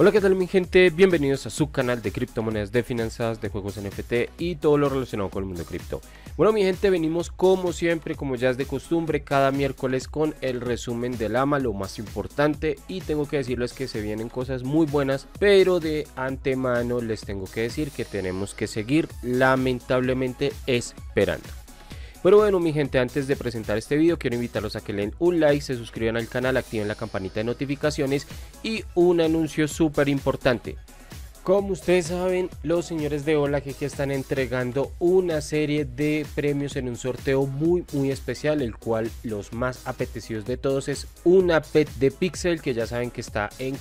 Hola, ¿qué tal mi gente? Bienvenidos a su canal de criptomonedas, de finanzas, de juegos NFT y todo lo relacionado con el mundo cripto. Bueno mi gente, venimos como siempre, como ya es de costumbre, cada miércoles con el resumen del AMA, lo más importante, y tengo que decirles que se vienen cosas muy buenas, pero de antemano les tengo que decir que tenemos que seguir lamentablemente esperando. Pero bueno mi gente, antes de presentar este video quiero invitarlos a que le den un like, se suscriban al canal, activen la campanita de notificaciones y un anuncio súper importante. Como ustedes saben, los señores de Hola que están entregando una serie de premios en un sorteo muy especial, el cual los más apetecidos de todos es una pet de Pixel, que ya saben que está en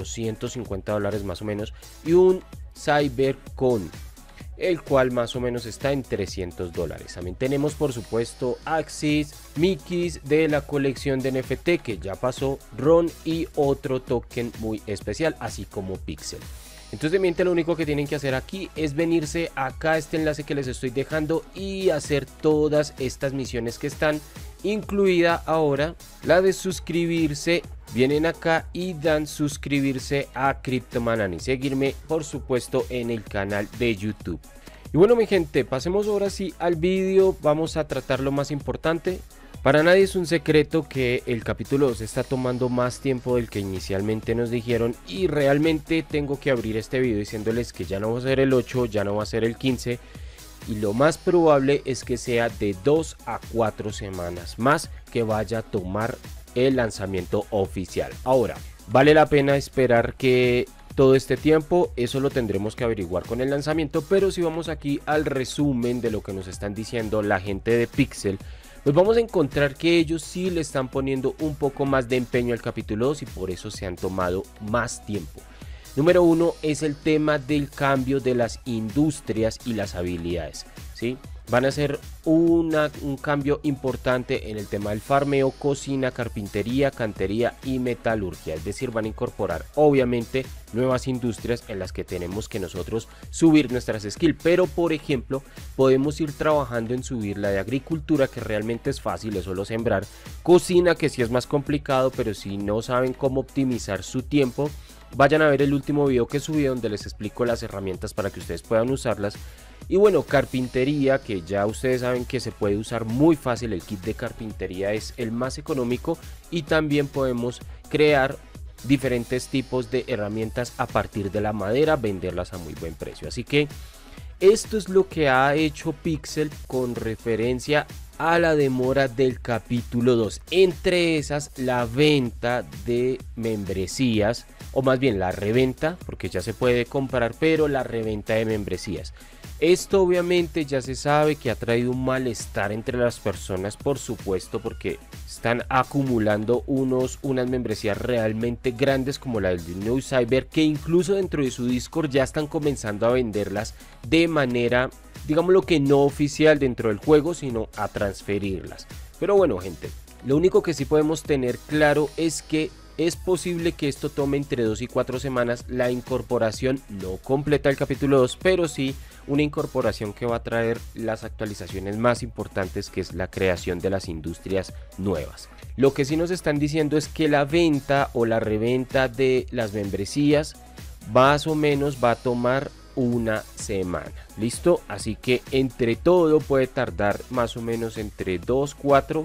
$450 más o menos, y un Cybercon, el cual más o menos está en $300. También tenemos por supuesto Axis, Mickeys de la colección de NFT que ya pasó, Ron y otro token muy especial, así como Pixel. Entonces de miente lo único que tienen que hacer aquí es venirse acá a este enlace que les estoy dejando y hacer todas estas misiones que están, incluida ahora la de suscribirse. Vienen acá y dan suscribirse a Cryptoman y seguirme por supuesto en el canal de YouTube. Y bueno mi gente, pasemos ahora sí al vídeo. Vamos a tratar lo más importante. Para nadie es un secreto que el capítulo 2 está tomando más tiempo del que inicialmente nos dijeron, y realmente tengo que abrir este video diciéndoles que ya no va a ser el 8, ya no va a ser el 15, y lo más probable es que sea de 2 a 4 semanas más que vaya a tomar el lanzamiento oficial. Ahora, ¿vale la pena esperar que todo este tiempo? Eso lo tendremos que averiguar con el lanzamiento, pero si vamos aquí al resumen de lo que nos están diciendo la gente de Pixel, pues vamos a encontrar que ellos sí le están poniendo un poco más de empeño al capítulo 2 y por eso se han tomado más tiempo. Número 1 es el tema del cambio de las industrias y las habilidades, ¿sí? Van a hacer un cambio importante en el tema del farmeo, cocina, carpintería, cantería y metalurgia. Es decir, van a incorporar obviamente nuevas industrias en las que tenemos que nosotros subir nuestras skills. Pero por ejemplo, podemos ir trabajando en subir la de agricultura, que realmente es fácil, es solo sembrar. Cocina, que sí es más complicado, pero si no saben cómo optimizar su tiempo, vayan a ver el último video que subí donde les explico las herramientas para que ustedes puedan usarlas. Y bueno, carpintería, que ya ustedes saben que se puede usar muy fácil, el kit de carpintería es el más económico y también podemos crear diferentes tipos de herramientas a partir de la madera, venderlas a muy buen precio. Así que esto es lo que ha hecho Pixel con referencia a la demora del capítulo 2. Entre esas, la venta de membresías, o más bien la reventa, porque ya se puede comprar, pero la reventa de membresías. Esto obviamente ya se sabe que ha traído un malestar entre las personas, por supuesto, porque están acumulando unas membresías realmente grandes como la del New Cyber, que incluso dentro de su Discord ya están comenzando a venderlas de manera, digámoslo que no oficial dentro del juego, sino a transferirlas. Pero bueno gente, lo único que sí podemos tener claro es que es posible que esto tome entre 2 y 4 semanas. La incorporación no completa el capítulo 2, pero sí una incorporación que va a traer las actualizaciones más importantes, que es la creación de las industrias nuevas. Lo que sí nos están diciendo es que la venta o la reventa de las membresías más o menos va a tomar una semana. ¿Listo? Así que entre todo puede tardar más o menos entre 2, 4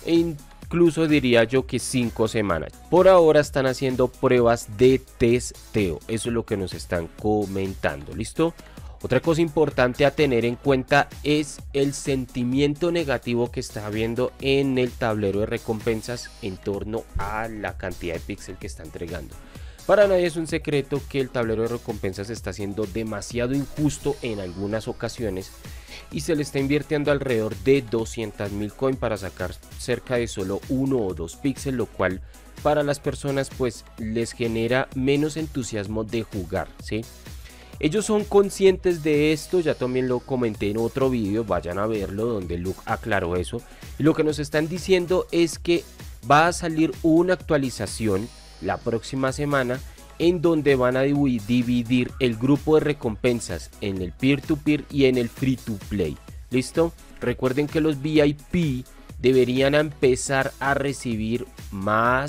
incluso diría yo que 5 semanas. Por ahora están haciendo pruebas de testeo. Eso es lo que nos están comentando. ¿Listo? Otra cosa importante a tener en cuenta es el sentimiento negativo que está habiendo en el tablero de recompensas en torno a la cantidad de píxeles que está entregando. Para nadie es un secreto que el tablero de recompensas está siendo demasiado injusto en algunas ocasiones y se le está invirtiendo alrededor de 200.000 coins para sacar cerca de solo 1 o 2 píxeles, lo cual para las personas pues les genera menos entusiasmo de jugar, ¿sí? Ellos son conscientes de esto, ya también lo comenté en otro vídeo, vayan a verlo donde Luke aclaró eso. Y lo que nos están diciendo es que va a salir una actualización la próxima semana en donde van a dividir el grupo de recompensas en el peer-to-peer y en el free-to-play. ¿Listo? Recuerden que los VIP deberían empezar a recibir más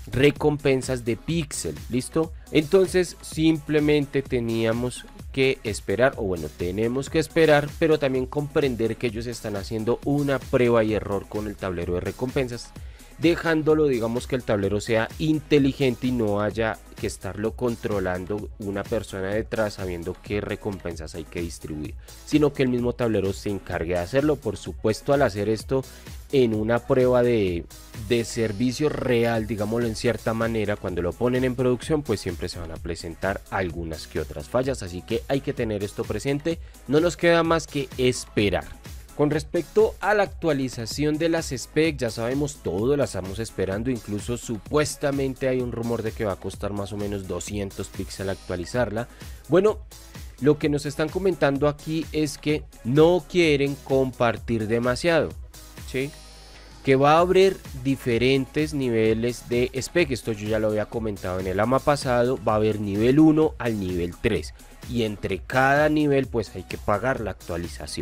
recompensas de Pixel, ¿listo? Entonces simplemente teníamos que esperar, o bueno, tenemos que esperar, pero también comprender que ellos están haciendo una prueba y error con el tablero de recompensas, dejándolo, digamos, que el tablero sea inteligente y no haya que estarlo controlando una persona detrás sabiendo qué recompensas hay que distribuir, sino que el mismo tablero se encargue de hacerlo. Por supuesto, al hacer esto en una prueba de servicio real, digámoslo en cierta manera, cuando lo ponen en producción, pues siempre se van a presentar algunas que otras fallas, así que hay que tener esto presente. No nos queda más que esperar. Con respecto a la actualización de las specs, ya sabemos todo, la estamos esperando, incluso supuestamente hay un rumor de que va a costar más o menos 200 píxeles actualizarla. Bueno, lo que nos están comentando aquí es que no quieren compartir demasiado, ¿sí? Que va a haber diferentes niveles de spec, esto yo ya lo había comentado en el AMA pasado, va a haber nivel 1 al nivel 3 y entre cada nivel pues hay que pagar la actualización.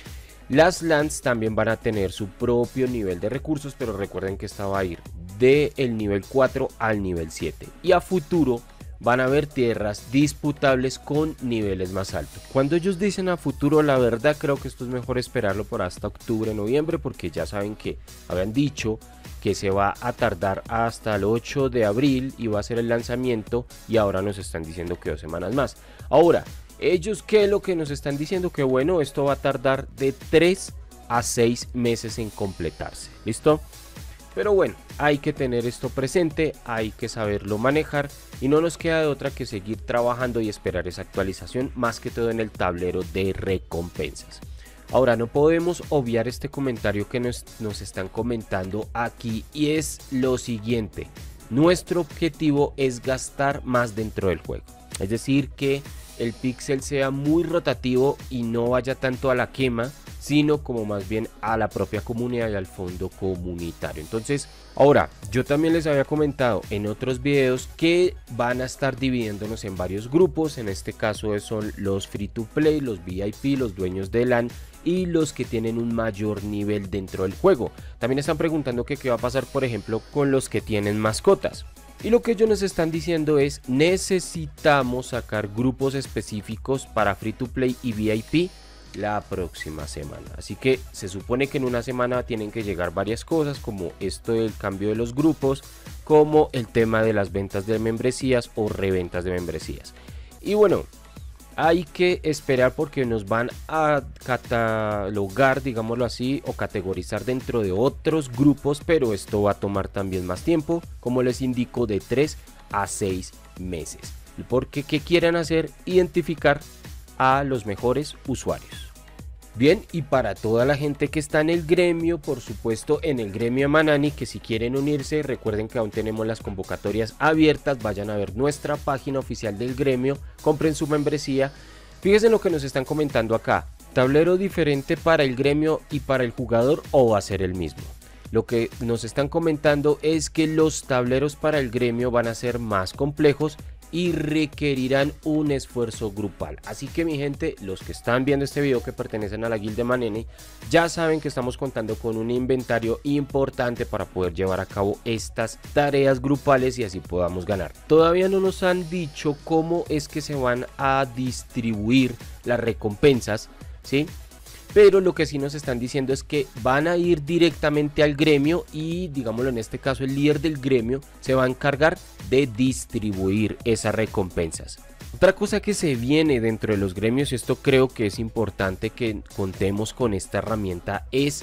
Las LANs también van a tener su propio nivel de recursos, pero recuerden que esta va a ir del nivel 4 al nivel 7. Y a futuro van a haber tierras disputables con niveles más altos. Cuando ellos dicen a futuro, la verdad creo que esto es mejor esperarlo por hasta octubre, noviembre, porque ya saben que habían dicho que se va a tardar hasta el 8 de abril y va a ser el lanzamiento, y ahora nos están diciendo que 2 semanas más. Ahora, ellos qué es lo que nos están diciendo, que bueno, esto va a tardar de 3 a 6 meses en completarse, ¿listo? Pero bueno, hay que tener esto presente, hay que saberlo manejar y no nos queda de otra que seguir trabajando y esperar esa actualización, más que todo en el tablero de recompensas. Ahora, no podemos obviar este comentario que nos están comentando aquí, y es lo siguiente: nuestro objetivo es gastar más dentro del juego, es decir, que el píxel sea muy rotativo y no vaya tanto a la quema, sino como más bien a la propia comunidad y al fondo comunitario. Entonces, ahora, yo también les había comentado en otros videos que van a estar dividiéndonos en varios grupos. En este caso son los free to play, los VIP, los dueños de LAN y los que tienen un mayor nivel dentro del juego. También están preguntando que qué va a pasar, por ejemplo, con los que tienen mascotas. Y lo que ellos nos están diciendo es: necesitamos sacar grupos específicos para free to play y VIP la próxima semana. Así que se supone que en una semana tienen que llegar varias cosas, como esto del cambio de los grupos, como el tema de las ventas de membresías o reventas de membresías. Y bueno, hay que esperar porque nos van a catalogar, digámoslo así, o categorizar dentro de otros grupos, pero esto va a tomar también más tiempo, como les indico, de 3 a 6 meses. Porque ¿qué quieren hacer? Identificar a los mejores usuarios. Bien, y para toda la gente que está en el gremio, por supuesto en el gremio Manani, que si quieren unirse, recuerden que aún tenemos las convocatorias abiertas, vayan a ver nuestra página oficial del gremio, compren su membresía. Fíjense en lo que nos están comentando acá: tablero diferente para el gremio y para el jugador, o va a ser el mismo. Lo que nos están comentando es que los tableros para el gremio van a ser más complejos y requerirán un esfuerzo grupal. Así que mi gente, los que están viendo este video que pertenecen a la guilda Maneni, ya saben que estamos contando con un inventario importante para poder llevar a cabo estas tareas grupales y así podamos ganar. Todavía no nos han dicho cómo es que se van a distribuir las recompensas, ¿sí? Pero lo que sí nos están diciendo es que van a ir directamente al gremio y, digámoslo, en este caso el líder del gremio se va a encargar de distribuir esas recompensas. Otra cosa que se viene dentro de los gremios, y esto creo que es importante que contemos con esta herramienta, es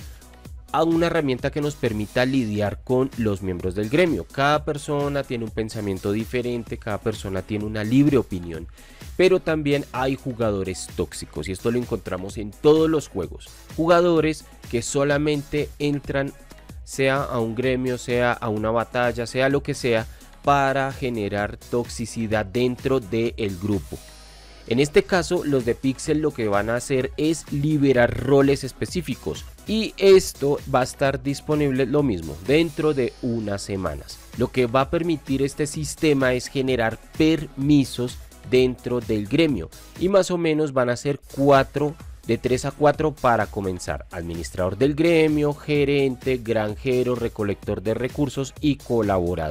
a una herramienta que nos permita lidiar con los miembros del gremio. Cada persona tiene un pensamiento diferente, cada persona tiene una libre opinión, pero también hay jugadores tóxicos, y esto lo encontramos en todos los juegos. Jugadores que solamente entran, sea a un gremio, sea a una batalla, sea lo que sea, para generar toxicidad dentro del grupo. En este caso, los de Pixel lo que van a hacer es liberar roles específicos, y esto va a estar disponible lo mismo dentro de unas semanas. Lo que va a permitir este sistema es generar permisos dentro del gremio, y más o menos van a ser 4, de 3 a 4 para comenzar: administrador del gremio, gerente, granjero, recolector de recursos y colaborador.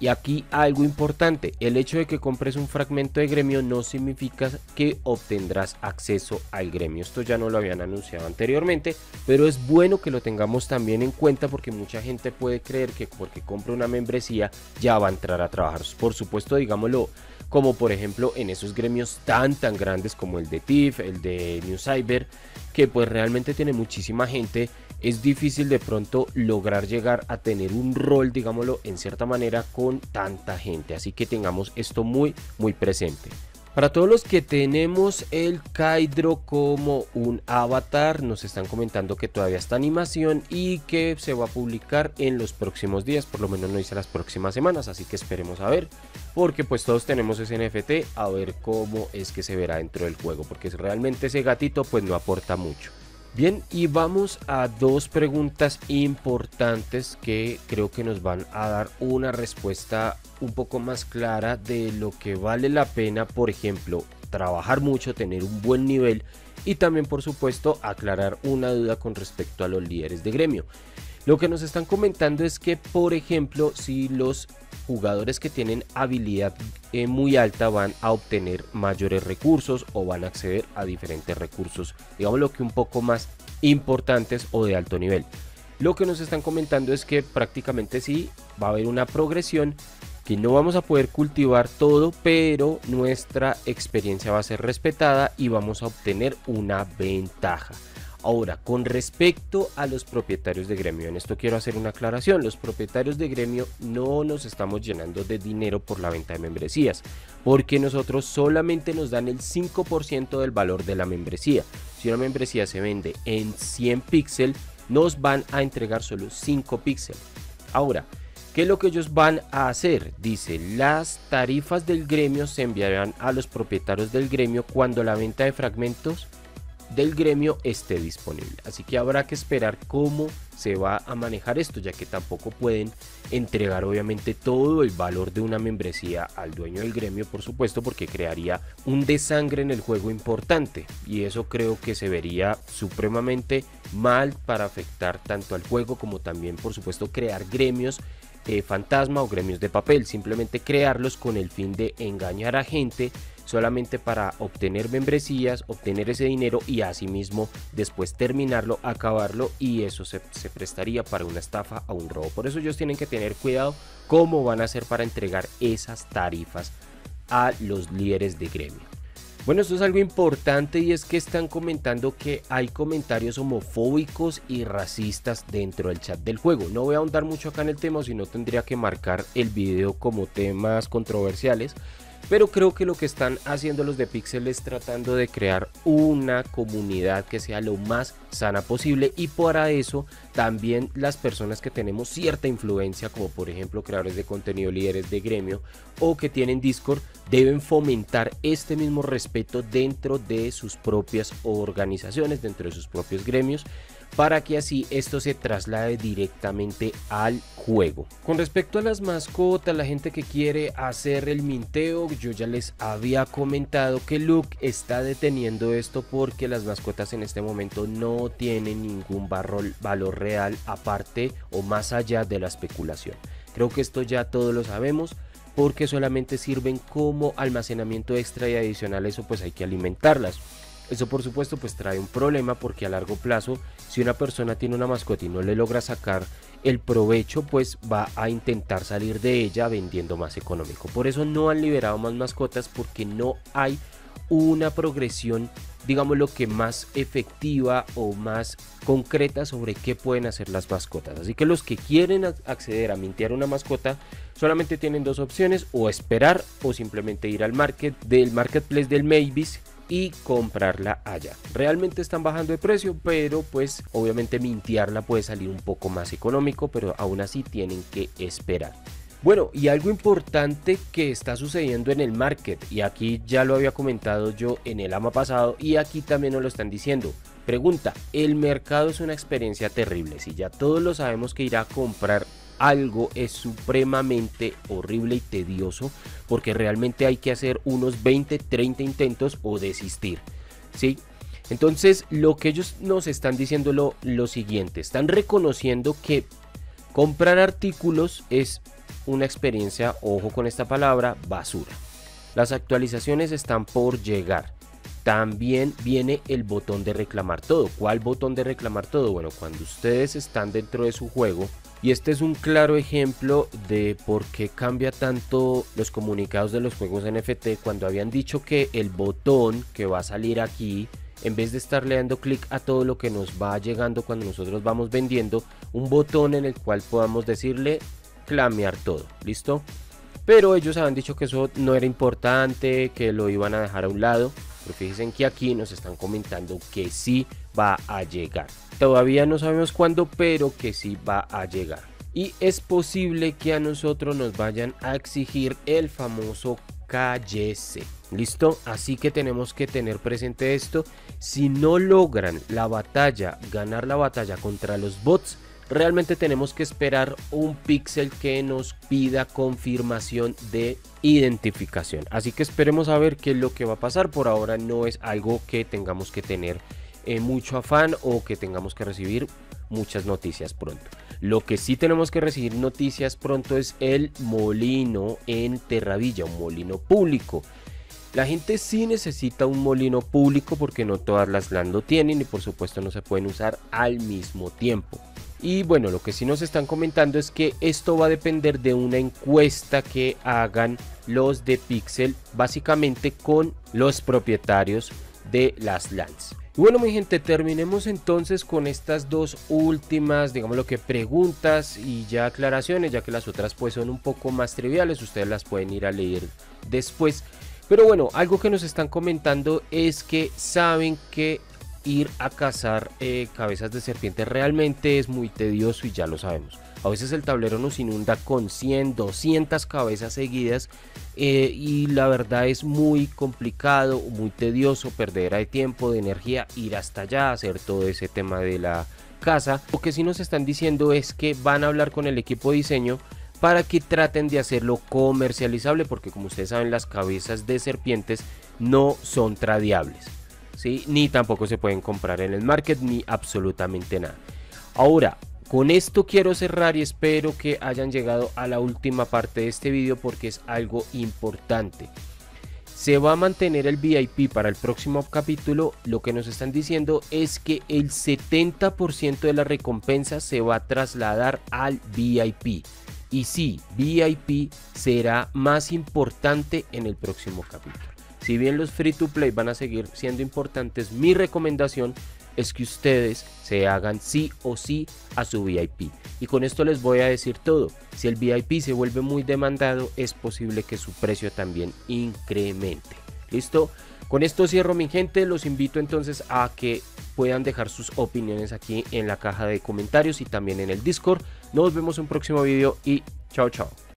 Y aquí algo importante, el hecho de que compres un fragmento de gremio no significa que obtendrás acceso al gremio. Esto ya no lo habían anunciado anteriormente, pero es bueno que lo tengamos también en cuenta porque mucha gente puede creer que porque compra una membresía ya va a entrar a trabajar. Por supuesto, digámoslo, como por ejemplo en esos gremios tan grandes como el de TIFF, el de New Cyber, que pues realmente tiene muchísima gente. Es difícil de pronto lograr llegar a tener un rol, digámoslo, en cierta manera con tanta gente. Así que tengamos esto muy presente. Para todos los que tenemos el Kaidro como un avatar, nos están comentando que todavía está animación y que se va a publicar en los próximos días, por lo menos no dice las próximas semanas, así que esperemos a ver, porque pues todos tenemos ese NFT, a ver cómo es que se verá dentro del juego, porque realmente ese gatito pues no aporta mucho. Bien, y vamos a dos preguntas importantes que creo que nos van a dar una respuesta un poco más clara de lo que vale la pena, por ejemplo, trabajar mucho, tener un buen nivel y también, por supuesto, aclarar una duda con respecto a los líderes de gremio. Lo que nos están comentando es que, por ejemplo, si los jugadores que tienen habilidad muy alta van a obtener mayores recursos o van a acceder a diferentes recursos, digamos lo que un poco más importantes o de alto nivel. Lo que nos están comentando es que prácticamente sí va a haber una progresión, que no vamos a poder cultivar todo, pero nuestra experiencia va a ser respetada y vamos a obtener una ventaja. Ahora, con respecto a los propietarios de gremio, en esto quiero hacer una aclaración. Los propietarios de gremio no nos estamos llenando de dinero por la venta de membresías, porque nosotros solamente nos dan el 5% del valor de la membresía. Si una membresía se vende en 100 píxeles, nos van a entregar solo 5 píxeles. Ahora, ¿qué es lo que ellos van a hacer? Dice, las tarifas del gremio se enviarán a los propietarios del gremio cuando la venta de fragmentos del gremio esté disponible. Así que habrá que esperar cómo se va a manejar esto, ya que tampoco pueden entregar obviamente todo el valor de una membresía al dueño del gremio, por supuesto, porque crearía un desangre en el juego importante y eso creo que se vería supremamente mal para afectar tanto al juego como también, por supuesto, crear gremios fantasma o gremios de papel, simplemente crearlos con el fin de engañar a gente solamente para obtener membresías, obtener ese dinero y asimismo después terminarlo, acabarlo, y eso se prestaría para una estafa o un robo. Por eso ellos tienen que tener cuidado cómo van a hacer para entregar esas tarifas a los líderes de gremio. Bueno, esto es algo importante y es que están comentando que hay comentarios homofóbicos y racistas dentro del chat del juego. No voy a ahondar mucho acá en el tema, si no tendría que marcar el video como temas controversiales. Pero creo que lo que están haciendo los de Pixel es tratando de crear una comunidad que sea lo más sana posible, y para eso también las personas que tenemos cierta influencia, como por ejemplo creadores de contenido, líderes de gremio o que tienen Discord, deben fomentar este mismo respeto dentro de sus propias organizaciones, dentro de sus propios gremios, para que así esto se traslade directamente al juego. Con respecto a las mascotas, la gente que quiere hacer el minteo, yo ya les había comentado que Luke está deteniendo esto porque las mascotas en este momento no tienen ningún valor real aparte o más allá de la especulación. Creo que esto ya todos lo sabemos, porque solamente sirven como almacenamiento extra y adicional, eso pues hay que alimentarlas. Eso por supuesto pues trae un problema, porque a largo plazo, si una persona tiene una mascota y no le logra sacar el provecho, pues va a intentar salir de ella vendiendo más económico. Por eso no han liberado más mascotas, porque no hay una progresión, digamos lo que más efectiva o más concreta sobre qué pueden hacer las mascotas. Así que los que quieren acceder a mintear una mascota solamente tienen dos opciones: o esperar o simplemente ir al marketplace del Mavis y comprarla allá. Realmente están bajando de precio, pero pues obviamente mintearla puede salir un poco más económico, pero aún así tienen que esperar. Bueno, y algo importante que está sucediendo en el market, y aquí ya lo había comentado yo en el AMA pasado y aquí también nos lo están diciendo. Pregunta: el mercado es una experiencia terrible. Si ya todos lo sabemos que ir a comprar algo es supremamente horrible y tedioso, porque realmente hay que hacer unos 20-30 intentos o desistir, ¿sí? Entonces lo que ellos nos están diciendo lo siguiente: están reconociendo que Comprar artículos es una experiencia, ojo con esta palabra, basura. Las actualizaciones están por llegar. También viene el botón de reclamar todo. ¿Cuál botón de reclamar todo? Bueno, cuando ustedes están dentro de su juego, y este es un claro ejemplo de por qué cambia tanto los comunicados de los juegos NFT, cuando habían dicho que el botón que va a salir aquí, en vez de estarle dando clic a todo lo que nos va llegando cuando nosotros vamos vendiendo, un botón en el cual podamos decirle clamear todo, ¿listo? Pero ellos habían dicho que eso no era importante, que lo iban a dejar a un lado. Pero fíjense que aquí nos están comentando que sí va a llegar. Todavía no sabemos cuándo, pero que sí va a llegar. Y es posible que a nosotros nos vayan a exigir el famoso KYC. ¿Listo? Así que tenemos que tener presente esto. Si no logran la batalla, ganar la batalla contra los bots, realmente tenemos que esperar un píxel que nos pida confirmación de identificación. Así que esperemos a ver qué es lo que va a pasar. Por ahora no es algo que tengamos que tener mucho afán o que tengamos que recibir muchas noticias pronto. Lo que sí tenemos que recibir noticias pronto es el molino en Terravilla, un molino público. La gente sí necesita un molino público porque no todas las LAN lo tienen y por supuesto no se pueden usar al mismo tiempo. Y bueno, lo que sí nos están comentando es que esto va a depender de una encuesta que hagan los de Pixel, básicamente con los propietarios de las LANs. Y bueno, mi gente, terminemos entonces con estas dos últimas, digamos lo que preguntas y ya aclaraciones, ya que las otras pues son un poco más triviales, ustedes las pueden ir a leer después. Pero bueno, algo que nos están comentando es que saben que ir a cazar cabezas de serpiente realmente es muy tedioso y ya lo sabemos. A veces el tablero nos inunda con 100, 200 cabezas seguidas y la verdad es muy complicado, muy tedioso, perdera de tiempo, de energía, ir hasta allá, hacer todo ese tema de la caza. Lo que sí nos están diciendo es que van a hablar con el equipo de diseño para que traten de hacerlo comercializable, porque como ustedes saben, las cabezas de serpientes no son tradeables, ¿sí? Ni tampoco se pueden comprar en el market, ni absolutamente nada. Ahora, con esto quiero cerrar y espero que hayan llegado a la última parte de este video porque es algo importante. Se va a mantener el VIP para el próximo capítulo. Lo que nos están diciendo es que el 70% de la recompensa se va a trasladar al VIP. Y sí, VIP será más importante en el próximo capítulo. Si bien los free to play van a seguir siendo importantes, mi recomendación es que ustedes se hagan sí o sí a su VIP. Y con esto les voy a decir todo. Si el VIP se vuelve muy demandado, es posible que su precio también incremente. ¿Listo? Con esto cierro, mi gente. Los invito entonces a que puedan dejar sus opiniones aquí en la caja de comentarios y también en el Discord. Nos vemos en un próximo video y chao chao.